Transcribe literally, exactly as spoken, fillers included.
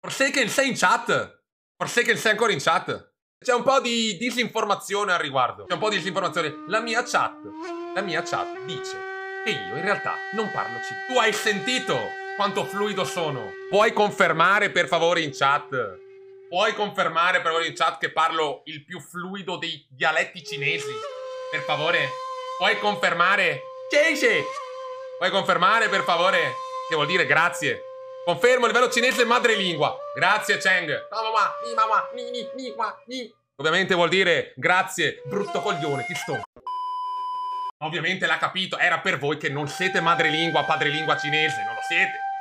Forsaken sei in chat? Forsaken sei ancora in chat? C'è un po' di disinformazione al riguardo. C'è un po' di disinformazione. La mia chat, la mia chat dice che io in realtà non parlo C. Tu hai sentito quanto fluido sono? Puoi confermare per favore in chat? Puoi confermare per favore in chat che parlo il più fluido dei dialetti cinesi? Per favore? Puoi confermare? Cinese! Puoi confermare per favore? Che vuol dire grazie. Confermo il livello cinese madrelingua. Grazie Cheng. Ovviamente vuol dire grazie, brutto coglione, ti sto. Ovviamente l'ha capito, era per voi che non siete madrelingua, padrelingua cinese, non lo siete.